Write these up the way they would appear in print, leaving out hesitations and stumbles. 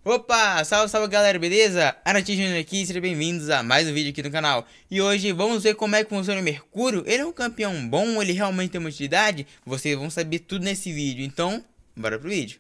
Opa, salve, salve galera, beleza? Arati Júnior aqui, sejam bem-vindos a mais um vídeo aqui no canal. E hoje vamos ver como é que funciona o Mercúrio. Ele é um campeão bom, ele realmente tem uma utilidade? Vocês vão saber tudo nesse vídeo, então bora pro vídeo.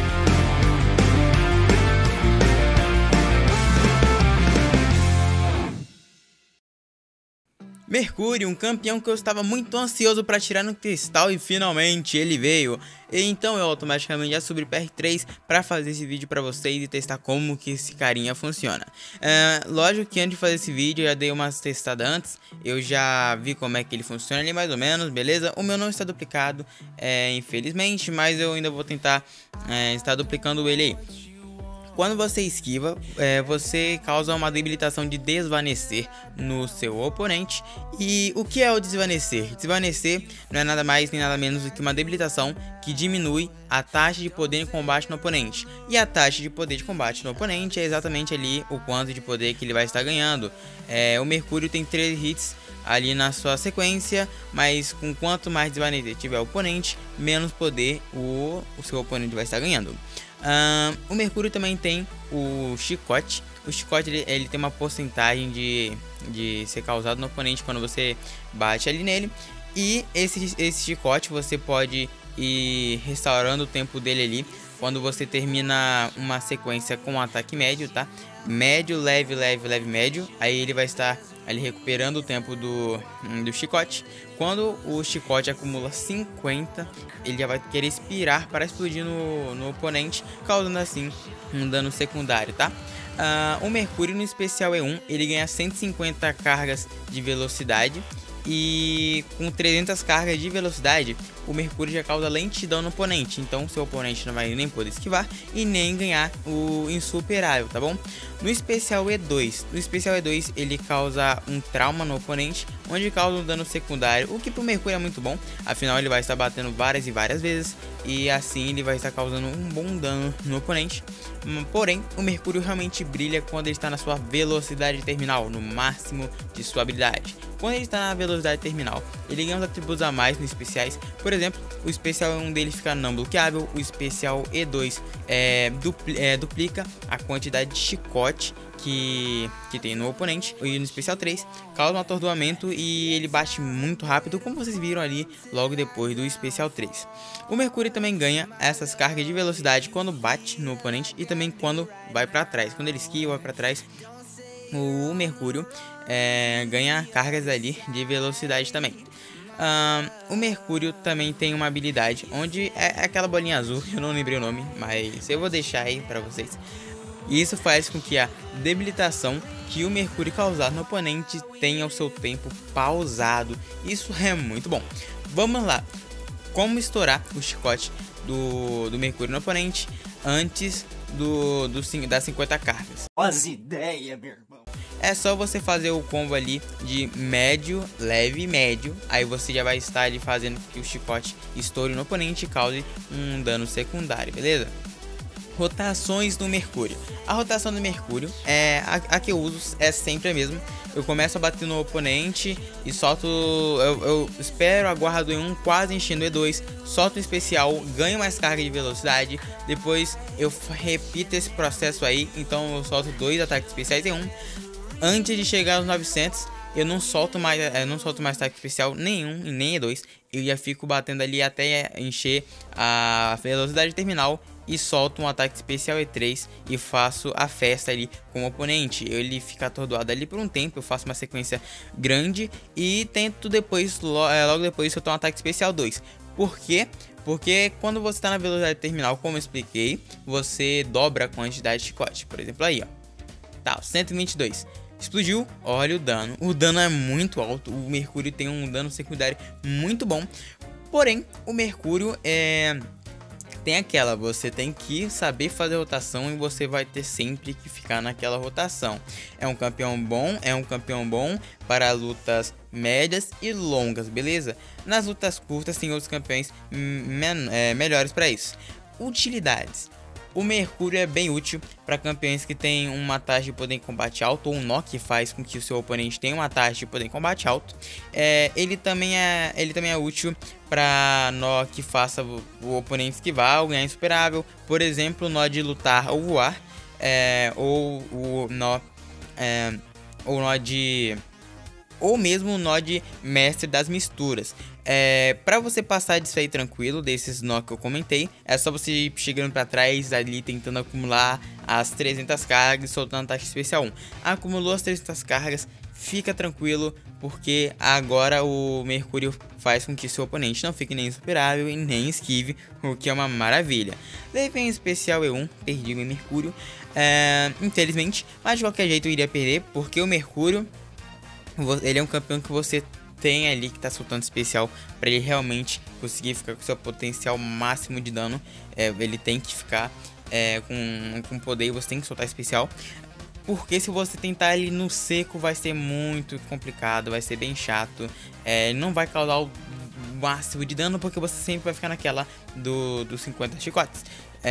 Mercúrio, um campeão que eu estava muito ansioso para tirar no cristal e finalmente ele veio. E então eu automaticamente já subi para R3 para fazer esse vídeo para vocês e testar como que esse carinha funciona. Lógico que antes de fazer esse vídeo eu já dei umas testadas antes, eu já vi como é que ele funciona ali mais ou menos, beleza? O meu não está duplicado, infelizmente, mas eu ainda vou tentar estar duplicando ele aí. Quando você esquiva, você causa uma debilitação de desvanecer no seu oponente. E o que é o desvanecer? Desvanecer não é nada mais nem nada menos do que uma debilitação que diminui a taxa de poder em combate no oponente. E a taxa de poder de combate no oponente é exatamente ali o quanto de poder que ele vai estar ganhando. O Mercúrio tem 3 hits ali na sua sequência, mas com quanto mais desvanecer tiver o oponente, menos poder o seu oponente vai estar ganhando. O Mercúrio também tem o chicote. O chicote ele tem uma porcentagem de ser causado no oponente quando você bate ali nele. E esse chicote você pode ir restaurando o tempo dele ali quando você termina uma sequência com um ataque médio, tá? Médio, leve, leve, leve, médio. Aí ele vai estar ali recuperando o tempo do chicote. Quando o chicote acumula 50, ele já vai querer expirar para explodir no oponente, causando assim um dano secundário, tá? O Mercúrio no especial E1, ele ganha 150 cargas de velocidade. E com 300 cargas de velocidade, o Mercúrio já causa lentidão no oponente. Então seu oponente não vai nem poder esquivar e nem ganhar o insuperável, tá bom? No especial E2, ele causa um trauma no oponente, onde causa um dano secundário, o que pro Mercúrio é muito bom. Afinal ele vai estar batendo várias e várias vezes, e assim ele vai estar causando um bom dano no oponente. Porém, o Mercúrio realmente brilha quando ele está na sua velocidade terminal, no máximo de sua habilidade. Quando ele está na velocidade terminal, ele ganha uns atributos a mais nos especiais. Por exemplo, o especial E1 dele fica não bloqueável, o especial E2 duplica a quantidade de chicote que tem no oponente, e no especial 3 causa um atordoamento e ele bate muito rápido, como vocês viram ali logo depois do especial 3. O Mercúrio também ganha essas cargas de velocidade quando bate no oponente e também quando vai para trás, quando ele esquiva, vai para trás. O Mercúrio ganha cargas ali de velocidade também. O Mercúrio também tem uma habilidade onde é aquela bolinha azul, eu não lembrei o nome, mas eu vou deixar aí para vocês. E isso faz com que a debilitação que o Mercúrio causar no oponente tenha o seu tempo pausado. Isso é muito bom. Vamos lá. Como estourar o chicote do Mercúrio no oponente antes das 50 cargas? As ideias, meu irmão. É só você fazer o combo ali de médio, leve, médio. Aí você já vai estar ali fazendo que o chicote estoure no oponente e cause um dano secundário, beleza? Rotações do Mercúrio. A rotação do Mercúrio a que eu uso é sempre a mesma. Eu começo a bater no oponente e solto. Eu espero a guarda do E1 quase enchendo o E2. Solto o especial, ganho mais carga de velocidade. Depois eu repito esse processo aí. Então eu solto 2 ataques especiais E1. Antes de chegar aos 900, eu não solto mais ataque especial nenhum e nem E2. Eu já fico batendo ali até encher a velocidade terminal. E solto um ataque especial E3 e faço a festa ali com o oponente. Ele fica atordoado ali por um tempo, eu faço uma sequência grande e tento depois, logo depois, soltar um ataque especial 2. Por quê? Porque quando você está na velocidade terminal, como eu expliquei, você dobra a quantidade de chicote. Por exemplo, aí, ó. Tá, 122. Explodiu, olha o dano. O dano é muito alto, o Mercúrio tem um dano secundário muito bom. Porém, o Mercúrio tem aquela, você tem que saber fazer rotação e você vai ter sempre que ficar naquela rotação. É um campeão bom para lutas médias e longas, beleza? Nas lutas curtas tem outros campeões melhores para isso. Utilidades. O Mercúrio é bem útil para campeões que têm uma taxa de poder em combate alto ou um nó que faz com que o seu oponente tenha uma taxa de poder em combate alto. Ele também é útil para nó que faça o oponente esquivar ou ganhar insuperável. Por exemplo, nó de lutar ou voar. ou o nó, ou mesmo o nó de mestre das misturas. Pra você passar disso aí tranquilo, desses nó que eu comentei, é só você ir chegando pra trás ali, tentando acumular as 300 cargas e soltando a taxa especial 1. Acumulou as 300 cargas, fica tranquilo, porque agora o Mercúrio faz com que seu oponente não fique nem insuperável e nem esquive, o que é uma maravilha. Daí vem o especial E1, perdi meu Mercúrio, infelizmente, mas de qualquer jeito eu iria perder, porque o Mercúrio, ele é um campeão que você tem ali que tá soltando especial para ele realmente conseguir ficar com seu potencial máximo de dano. Ele tem que ficar com poder e você tem que soltar especial. Porque se você tentar ele no seco vai ser muito complicado, vai ser bem chato. Não vai causar o máximo de dano porque você sempre vai ficar naquela dos 50 chicotes.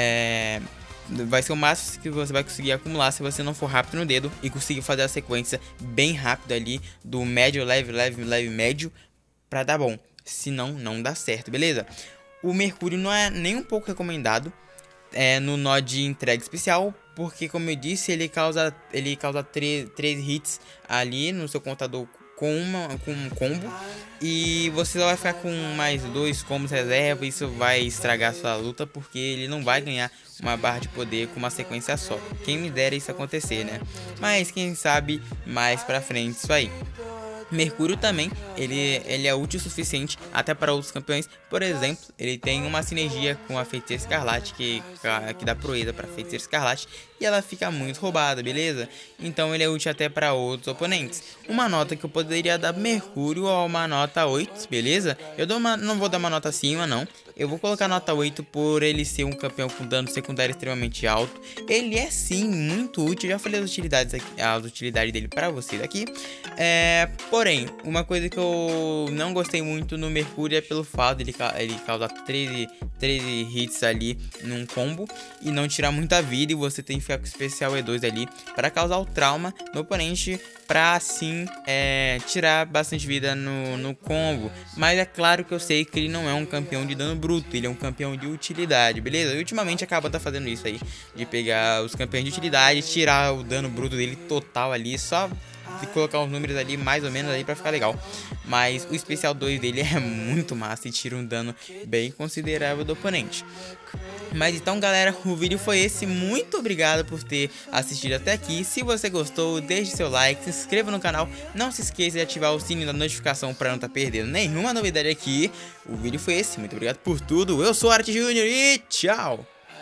Vai ser o máximo que você vai conseguir acumular se você não for rápido no dedo e conseguir fazer a sequência bem rápido ali do médio, leve, médio pra dar bom. Senão, não dá certo, beleza? O Mercúrio não é nem um pouco recomendado no nó de entrega especial, porque como eu disse, ele causa 3 hits ali no seu contador com um combo, e você só vai ficar com mais 2 combos reserva. Isso vai estragar sua luta, porque ele não vai ganhar uma barra de poder com uma sequência só. Quem me dera isso acontecer, né? Mas quem sabe mais pra frente isso aí. Mercúrio também, ele é útil o suficiente até para outros campeões. Por exemplo, ele tem uma sinergia com a Feiticeira Escarlate que dá proeza para Feiticeira Escarlate, e ela fica muito roubada, beleza? Então ele é útil até para outros oponentes. Uma nota que eu poderia dar Mercúrio é uma nota 8, beleza? Não vou dar uma nota acima, não. Eu vou colocar nota 8 por ele ser um campeão com dano secundário extremamente alto. Ele é sim muito útil, já falei as utilidades dele para vocês aqui. Porém, uma coisa que eu não gostei muito no Mercúrio é pelo fato de ele causar 13 hits ali num combo e não tirar muita vida, e você tem que ficar com o especial E2 ali para causar o trauma no oponente, para assim tirar bastante vida no combo. Mas é claro que eu sei que ele não é um campeão de dano bruto, ele é um campeão de utilidade, beleza? E ultimamente acaba fazendo isso aí, de pegar os campeões de utilidade, tirar o dano bruto dele total ali, só de colocar os números ali mais ou menos aí pra ficar legal. Mas o especial 2 dele é muito massa e tira um dano bem considerável do oponente. Mas então, galera, o vídeo foi esse. Muito obrigado por ter assistido até aqui. Se você gostou, deixe seu like, se inscreva no canal. Não se esqueça de ativar o sininho da notificação para não estar perdendo nenhuma novidade aqui. O vídeo foi esse. Muito obrigado por tudo. Eu sou Art Júnior e tchau!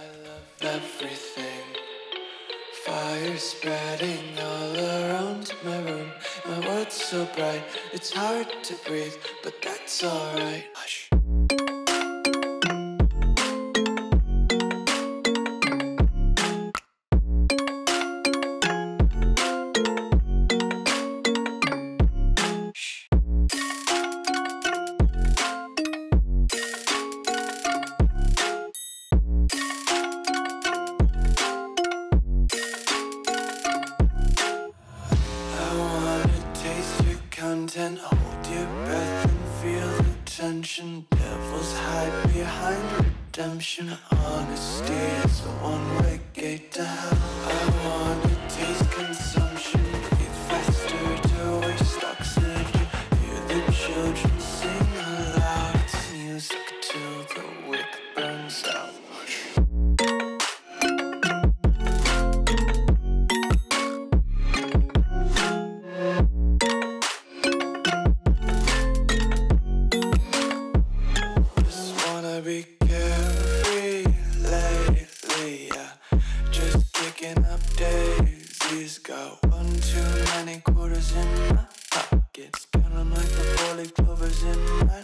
Fire spreading all around my room. My world's so bright, it's hard to breathe, but that's alright. Hush. Hold your breath and feel the tension. Devils hide behind redemption. Honesty is the one-way gate to hell. I wanna taste consumption. Breathe faster to waste oxygen. Hear the children sing aloud. It's music till the wick burns out. Be carefree lately, yeah. Just kicking up daisies. Got one too many quarters in my pockets. Counting like the 4-leaf clovers in my